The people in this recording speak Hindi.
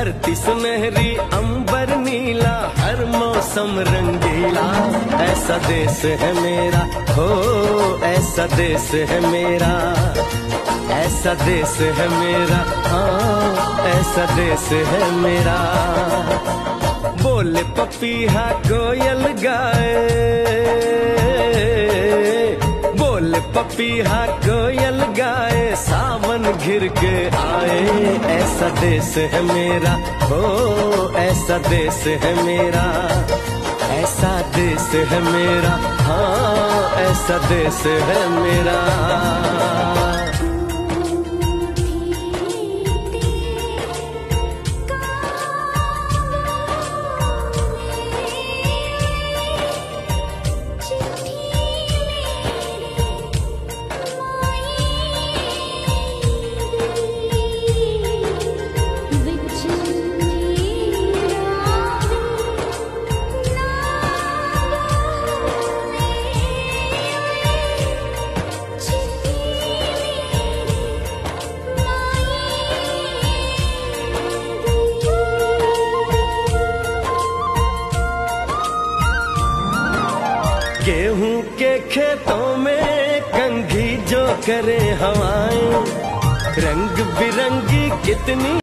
धरती सुनहरी अंबर नीला, हर मौसम रंगीला। ऐसा देश है मेरा, हो ऐसा देश है मेरा, ऐसा देश है मेरा, हाँ ऐसा देश है मेरा। बोले पपीहा कोयल गाए, बोले पपीहा कोयल गाए, सावन घिर के आए। ऐसा देश है मेरा, हो ऐसा देश है मेरा, ऐसा देश है मेरा, हाँ ऐसा देश है मेरा। गेहूं के खेतों में कंघी जो करे हवाएं, रंग बिरंगी कितनी